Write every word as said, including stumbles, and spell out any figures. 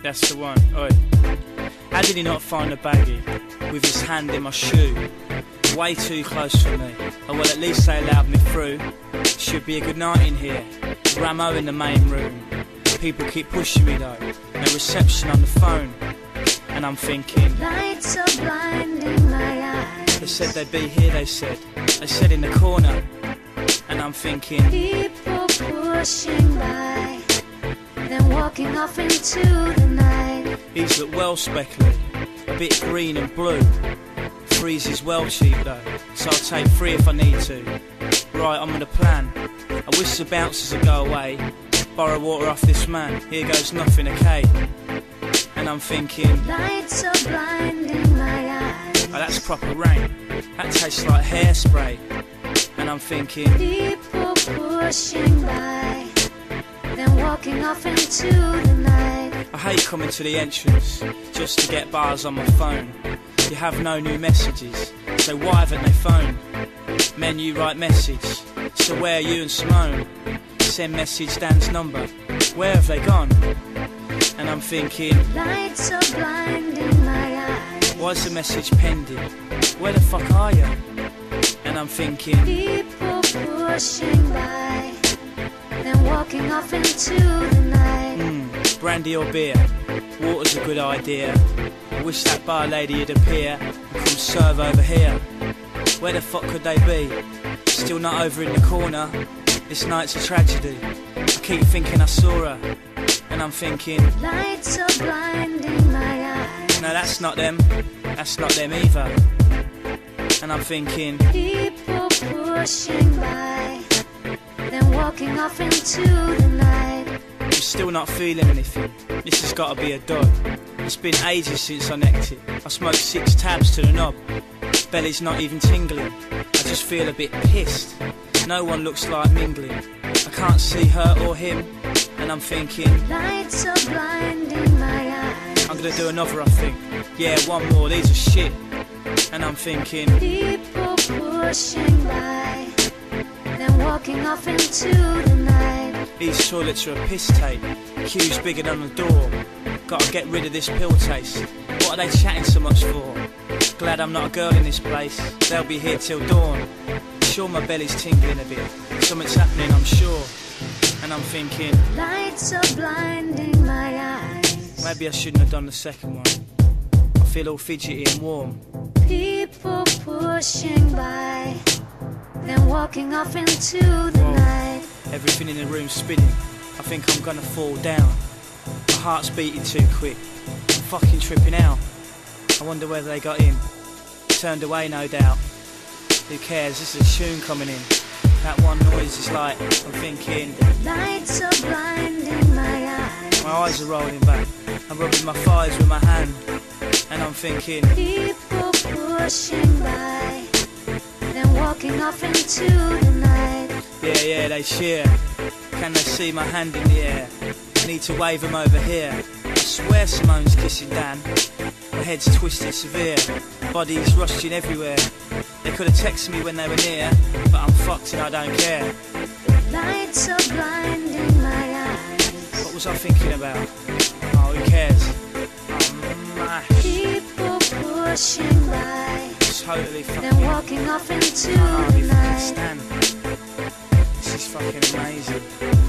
That's the one. Oi. How did he not find a baggie with his hand in my shoe? Way too close for me. Oh well, at least they allowed me through. Should be a good night in here. Ramo in the main room. People keep pushing me though. No reception on the phone. And I'm thinking, lights are blinding my eyes. They said they'd be here, they said. They said in the corner. And I'm thinking, people pushing by, then walking off into the night. These look well speckly, a bit green and blue. Threes is well cheap though, so I'll take three if I need to. Right, I'm on a plan. I wish the bouncers would go away. Borrow water off this man, here goes nothing, okay. And I'm thinking, lights are blinding my eyes. Oh, that's proper rain. That tastes like hairspray. And I'm thinking, people pushing by, then walking off into the night. I hate coming to the entrance just to get bars on my phone. You have no new messages, so why haven't they phoned? Menu write message, so where are you and Simone? Send message Dan's number, where have they gone? And I'm thinking, lights are blinding my eyes. Why's the message pending? Where the fuck are you? And I'm thinking, people pushing by, then walking off into the night. Hmm, brandy or beer? Water's a good idea. I wish that bar lady would appear and come serve over here. Where the fuck could they be? Still not over in the corner. This night's a tragedy. I keep thinking I saw her. And I'm thinking, lights are blinding my eyes. No, that's not them. That's not them either. And I'm thinking, people pushing by, then walking off into the night. I'm still not feeling anything. This has got to be a dud. It's been ages since I necked it. I smoked six tabs to the knob. Belly's not even tingling. I just feel a bit pissed. No one looks like mingling. I can't see her or him. And I'm thinking, lights are blinding my eyes. I'm gonna do another, I think. Yeah, one more, these are shit. And I'm thinking, people pushing by, then walking off into the night. These toilets are a piss tape. Queues bigger than the door. Gotta get rid of this pill taste. What are they chatting so much for? Glad I'm not a girl in this place. They'll be here till dawn. Sure my belly's tingling a bit. Something's happening, I'm sure. And I'm thinking, lights are blinding my eyes. Maybe I shouldn't have done the second one. I feel all fidgety and warm. People pushing by, then walking off into the Whoa. night. Everything in the room's spinning. I think I'm gonna fall down. My heart's beating too quick. I'm fucking tripping out. I wonder whether they got in. Turned away, no doubt. Who cares? This is a tune coming in. That one noise is like, I'm thinking, lights are blinding my eyes. My eyes are rolling back. I'm rubbing my thighs with my hand. And I'm thinking, people pushing by, then walking off into the night. Yeah, yeah, they cheer. Can they see my hand in the air? I need to wave them over here. I swear Simone's kissing Dan. My head's twisted severe. Bodies rushing everywhere. They could have texted me when they were near, but I'm fucked and I don't care. Lights are blinding my eyes. What was I thinking about? Oh, who cares? I'm mashed. People pushing by, Totally fucking... then walking off into I can't the even night. stand. This is fucking amazing.